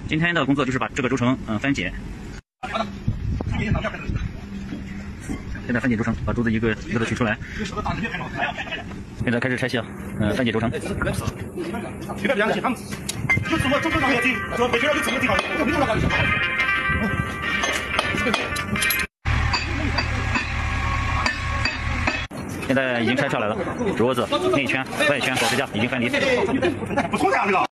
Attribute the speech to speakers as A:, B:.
A: 今天的工作就是把这个轴承分解。现在分解轴承，把珠子一个一个的取出来。现在开始拆卸，分解轴承。现在已经拆下来了，镯子内圈、外圈、保持架已经分离。不错呀，这个。